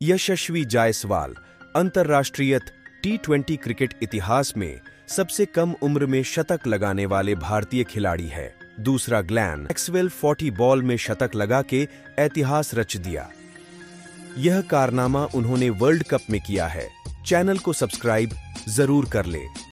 यशस्वी जायसवाल अंतर्राष्ट्रीय T20 cricket इतिहास में सबसे कम उम्र में शतक लगाने वाले भारतीय खिलाड़ी है। दूसरा, ग्लेन मैक्सवेल 40 बॉल में शतक लगा के इतिहास रच दिया। यह कारनामा उन्होंने वर्ल्ड कप में किया है। चैनल को सब्सक्राइब जरूर कर ले।